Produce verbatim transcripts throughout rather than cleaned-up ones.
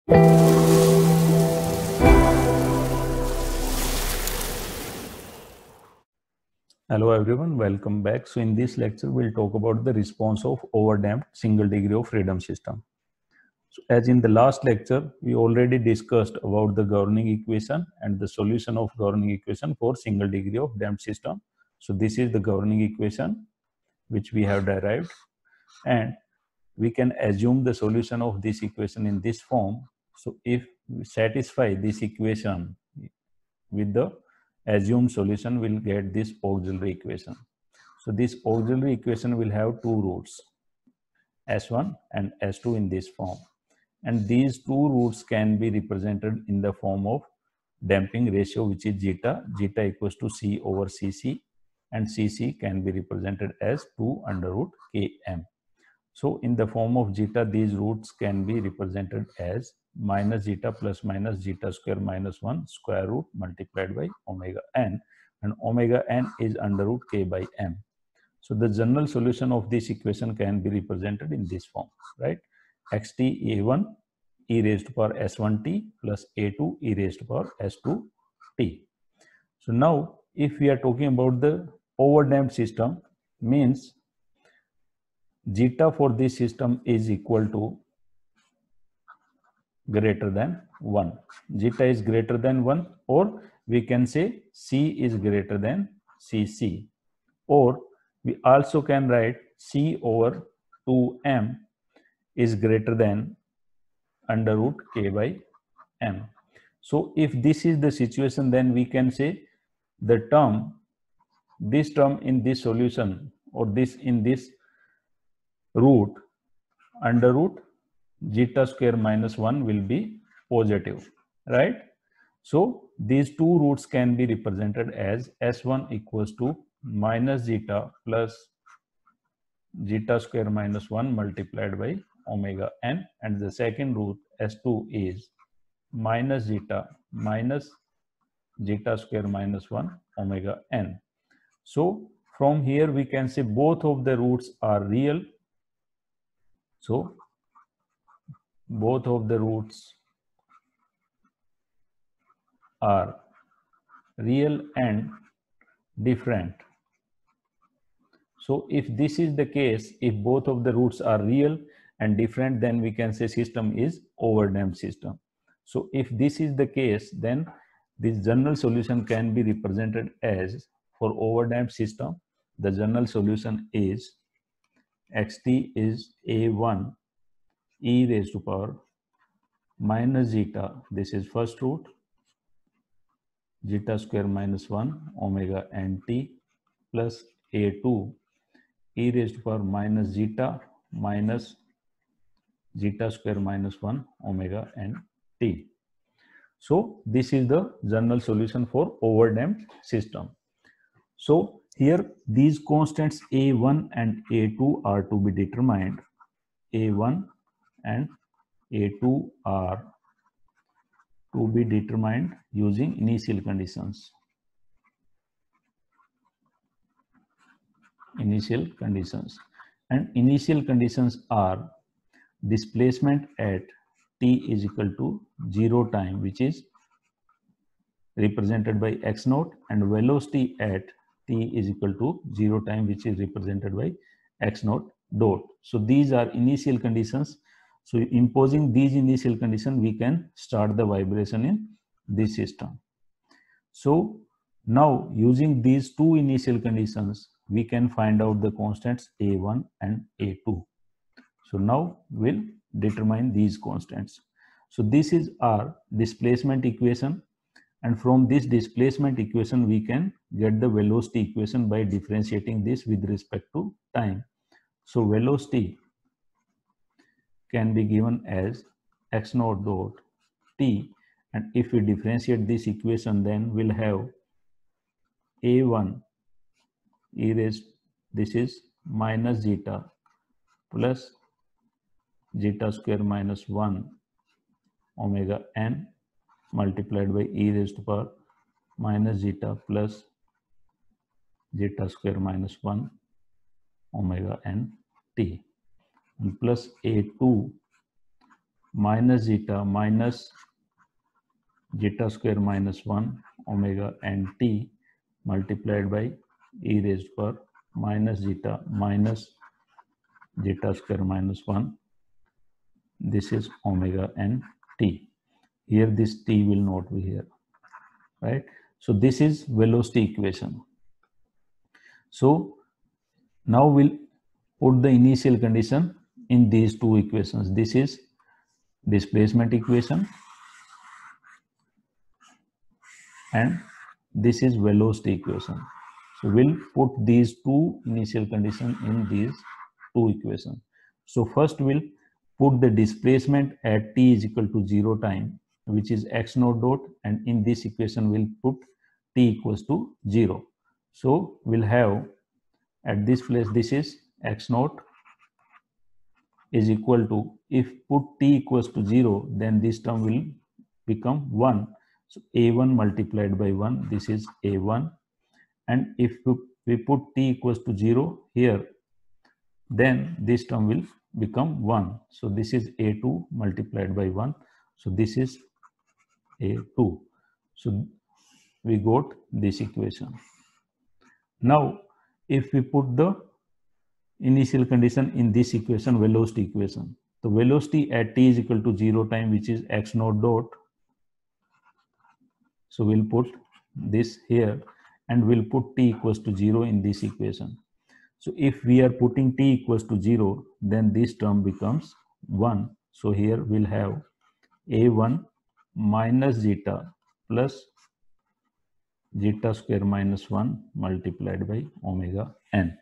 Hello everyone, welcome back. So in this lecture, we'll talk about the response of overdamped single degree of freedom system. So as in the last lecture, we already discussed about the governing equation and the solution of governing equation for single degree of damped system. So this is the governing equation which we have derived, and we can assume the solution of this equation in this form. So if we satisfy this equation with the assumed solution, we'll get this auxiliary equation. So this auxiliary equation will have two roots, S one and S two in this form. And these two roots can be represented in the form of damping ratio, which is zeta. Zeta equals to C over C C, and C C can be represented as two under root K M. So in the form of zeta, these roots can be represented as minus zeta plus minus zeta square minus one square root multiplied by omega n, and omega n is under root K by M. So the general solution of this equation can be represented in this form, right? Xt a one e raised to power s one t plus a two e raised to power s two t. So now if we are talking about the overdamped system, means zeta for this system is equal to greater than one. Zeta is greater than one, or we can say C is greater than C C, or we also can write C over two M is greater than under root K by M. So if this is the situation, then we can say the term, this term in this solution, or this in this root under root zeta square minus one will be positive, right? So these two roots can be represented as S one equals to minus zeta plus zeta square minus one multiplied by omega n, and the second root S two is minus zeta minus zeta square minus one omega n. So from here we can say both of the roots are real. So both of the roots are real and different. So if this is the case, if both of the roots are real and different, then we can say system is overdamped system. So if this is the case, then this general solution can be represented as, for overdamped system, the general solution is xt is a one e raised to power minus zeta, this is first root, zeta square minus one omega n t plus a two e raised to power minus zeta minus zeta square minus one omega n t. So this is the general solution for overdamped system. So here these constants a one and a two are to be determined. a one and a two are to be determined using initial conditions. Initial conditions. And initial conditions are displacement at t is equal to zero time, which is represented by x naught, and velocity at t is equal to zero time, which is represented by x naught dot. So these are initial conditions. So imposing these initial conditions, we can start the vibration in this system. So now using these two initial conditions, we can find out the constants a one and a two. So now we'll determine these constants. So this is our displacement equation, and from this displacement equation we can get the velocity equation by differentiating this with respect to time. So velocity can be given as x naught dot t, and if we differentiate this equation, then we'll have a one e raised, this is minus zeta plus zeta square minus one omega n multiplied by e raised to power minus zeta plus zeta square minus one omega n t, and plus a two minus zeta minus zeta square minus one omega n t multiplied by e raised to power minus zeta minus zeta square minus one. This is omega n t. Here this t will not be here, right? So this is velocity equation. So now we'll put the initial condition in these two equations. This is displacement equation and this is velocity equation. So we'll put these two initial conditions in these two equations. So first we'll put the displacement at t is equal to zero time, which is x naught dot, and in this equation we'll put t equals to zero. So we'll have at this place, this is x naught is equal to, if put t equals to zero, then this term will become one. So a one multiplied by one, this is a one. And if we put t equals to zero here, then this term will become one. So this is a two multiplied by one. So this is a two. So we got this equation. Now, if we put the initial condition in this equation, velocity equation, the velocity at t is equal to zero time, which is x naught dot. So we'll put this here and we'll put t equals to zero in this equation. So if we are putting t equals to zero, then this term becomes one. So here we'll have a one minus zeta plus zeta square minus one multiplied by omega n.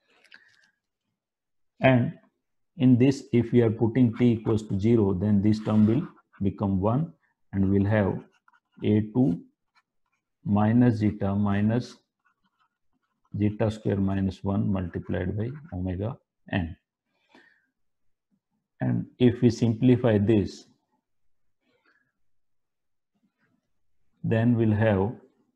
And in this, if we are putting t equals to zero, then this term will become one and we'll have a two minus zeta minus zeta square minus one multiplied by omega n. And if we simplify this, then we'll have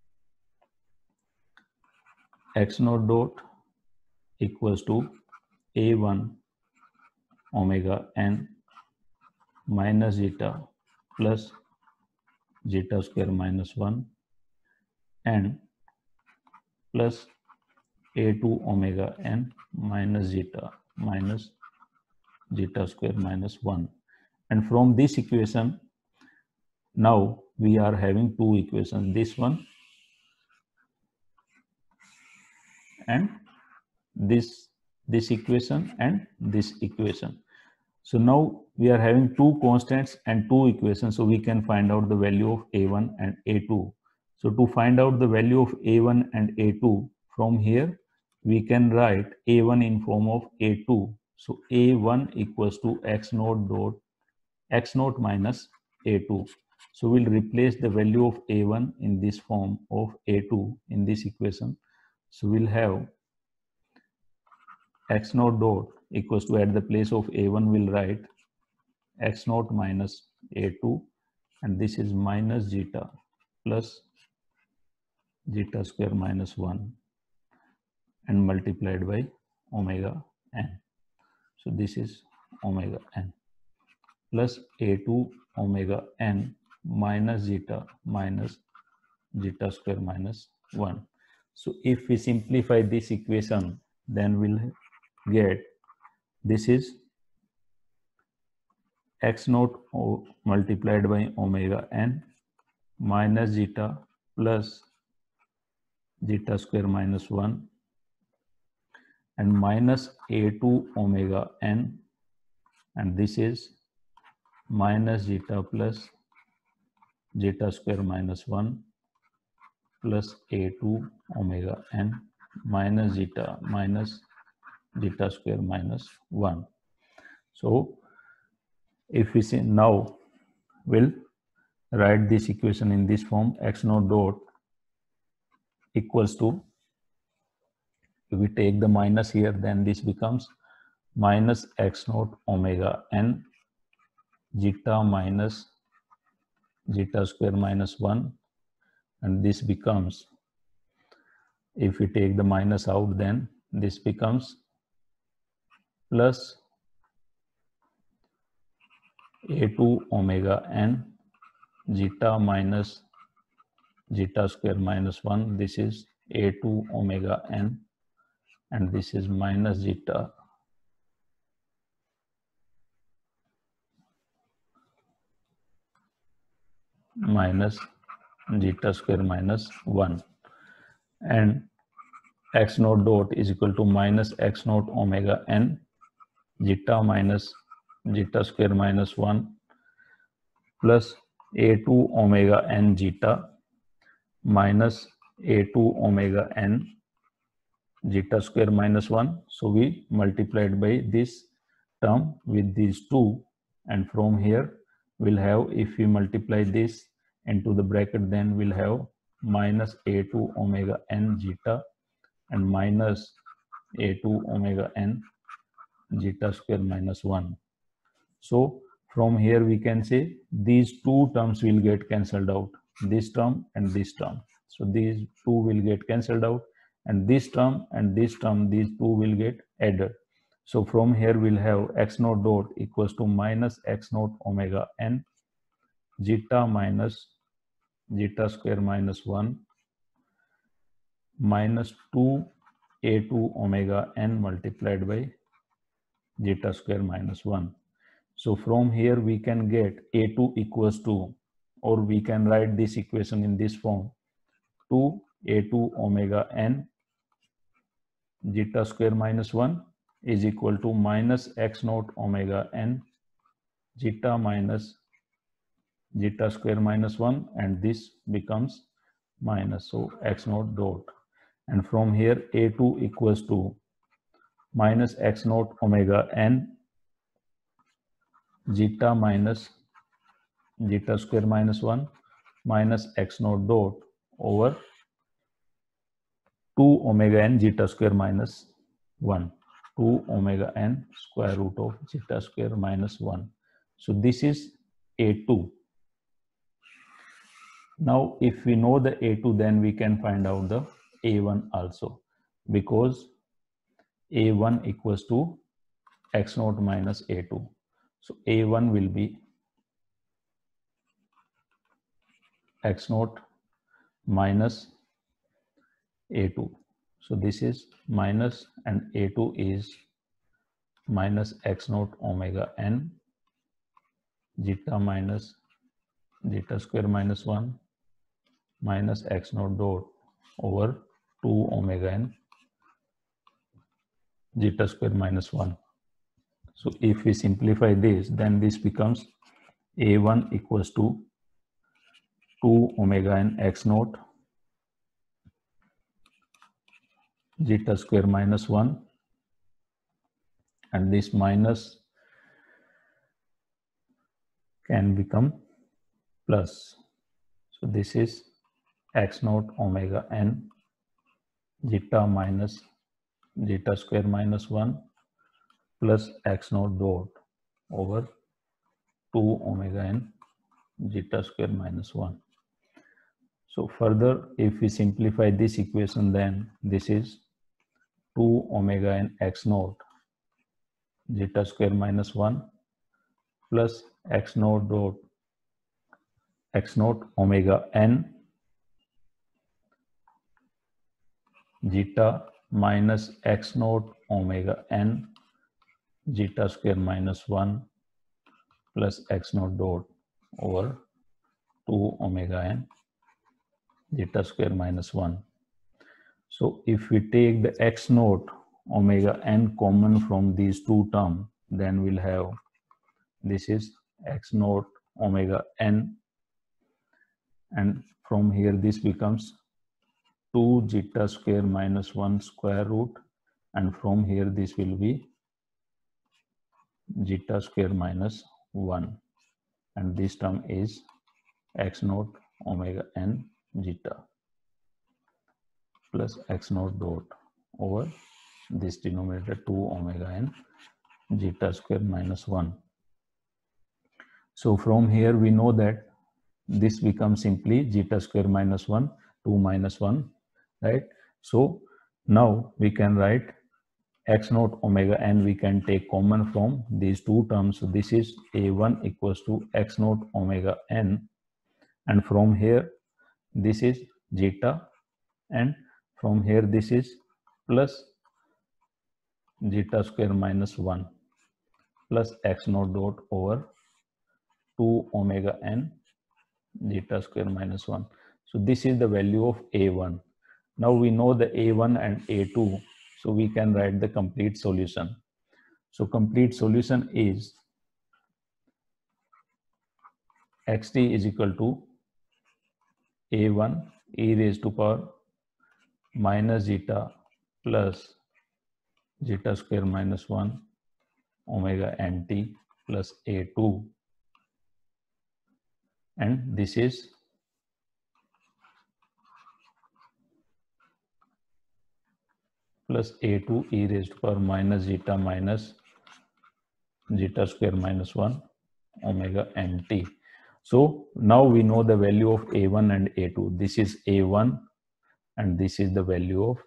x naught dot equals to a one omega n minus zeta plus zeta square minus one and plus a two omega n minus zeta minus zeta square minus one. And from this equation, now we are having two equations, this one and this this equation and this equation. So now we are having two constants and two equations, so we can find out the value of a one and a two. So to find out the value of a one and a two, from here we can write a one in form of a two. So a one equals to x naught dot x naught minus a two. So we'll replace the value of a one in this form of a two in this equation. So we'll have x naught dot equals to, at the place of a one we'll write x naught minus a two, and this is minus zeta plus zeta square minus one and multiplied by omega n. So this is omega n plus a two omega n minus zeta minus zeta square minus one. So if we simplify this equation, then we'll get, this is x naught multiplied by omega n minus zeta plus zeta square minus one and minus a two omega n, and this is minus zeta plus zeta square minus one plus a two omega n minus zeta minus zeta square minus one. So if we see, now we'll write this equation in this form, x naught dot equals to, if we take the minus here, then this becomes minus x naught omega n zeta minus zeta square minus one, and this becomes, if we take the minus out, then this becomes plus a two omega n zeta minus zeta square minus one. This is a two omega n, and this is minus zeta minus zeta square minus one, and x naught dot is equal to minus x naught omega n zeta minus zeta square minus one plus a two omega n zeta minus a two omega n zeta square minus one. So we multiplied by this term with these two, and from here we'll have, if we multiply this into the bracket, then we'll have minus a two omega n zeta and minus a two omega n zeta square minus one. So from here we can say these two terms will get cancelled out, this term and this term. So these two will get cancelled out, and this term and this term, these two will get added. So from here we'll have x naught dot equals to minus x naught omega n zeta minus zeta square minus one minus two a two omega n multiplied by zeta square minus one. So from here we can get a two equals to, or we can write this equation in this form, two a two omega n zeta square minus one is equal to minus x naught omega n zeta minus zeta square minus one, and this becomes minus, so x naught dot, and from here a two equals to minus x naught omega n zeta minus zeta square minus one minus x naught dot over two omega n zeta square minus one, two omega n square root of zeta square minus one. So this is a two. Now if we know the a two, then we can find out the a one also, because a one equals to x naught minus a two. So a one will be x naught minus a two. So this is minus, and a two is minus x naught omega n zeta minus zeta square minus one minus x naught dot over two omega n zeta square minus one. So if we simplify this, then this becomes a one equals to two omega n x naught zeta square minus one, and this minus can become plus. So this is x naught omega n zeta minus zeta square minus one plus x naught dot over two omega n zeta square minus one. So further, if we simplify this equation, then this is two omega n x naught zeta square minus one plus x naught dot x naught omega n zeta minus x naught omega n zeta square minus one plus x naught dot over two omega n zeta square minus one. So if we take the x naught omega n common from these two terms, then we'll have, this is x naught omega n, and from here this becomes two zeta square minus one square root, and from here this will be zeta square minus one, and this term is x naught omega n zeta plus x naught dot over this denominator two omega n zeta square minus one. So from here we know that this becomes simply zeta square minus one, two minus one, right? So now we can write x naught omega n we can take common from these two terms. So this is a one equals to x naught omega n, and from here this is zeta, and from here this is plus zeta square minus one plus x naught dot over two omega n zeta square minus one. So this is the value of a one. Now we know the a one and a two, so we can write the complete solution. So complete solution is xt is equal to a one e raised to power minus zeta plus zeta square minus one omega nt plus a two, and this is plus a two e raised to power minus zeta minus zeta square minus one omega nt. So now we know the value of a one and a two. This is a one and this is the value of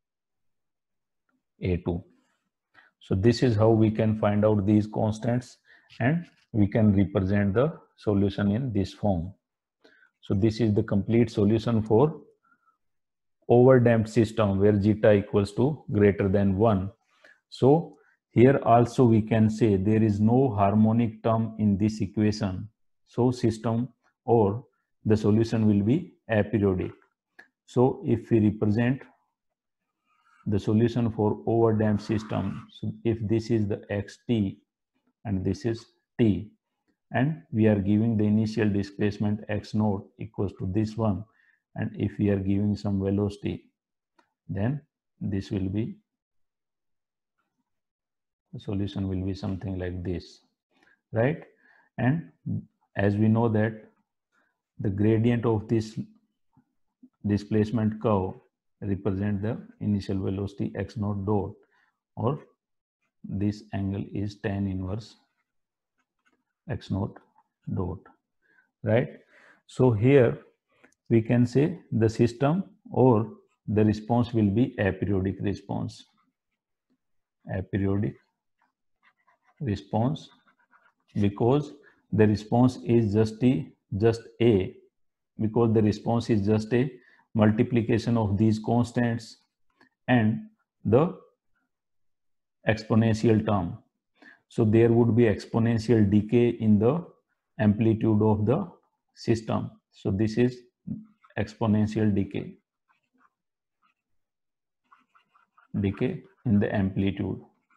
a two. So this is how we can find out these constants, and we can represent the solution in this form. So this is the complete solution for overdamped system where zeta equals to greater than one. So here also we can say there is no harmonic term in this equation. So system or the solution will be aperiodic. So if we represent the solution for overdamped system, so if this is the xt and this is t, and we are giving the initial displacement x naught equals to this one, and if we are giving some velocity, then this will be, the solution will be something like this, right? And as we know that the gradient of this displacement curve represent the initial velocity x naught dot, or this angle is tan inverse x naught dot, right? So here we can say the system or the response will be aperiodic response. Aperiodic response, because the response is just a, just a, because the response is just a multiplication of these constants and the exponential term. So there would be exponential decay in the amplitude of the system. So this is exponential decay, decay in the amplitude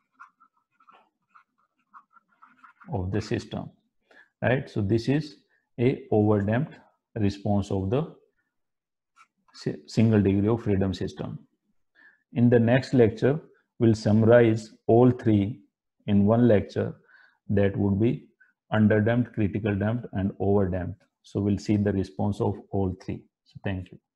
of the system, right? So this is a overdamped response of the single degree of freedom system. In the next lecture, we'll summarize all three in one lecture, that would be underdamped, critical damped, and overdamped. So we'll see the response of all three. So thank you.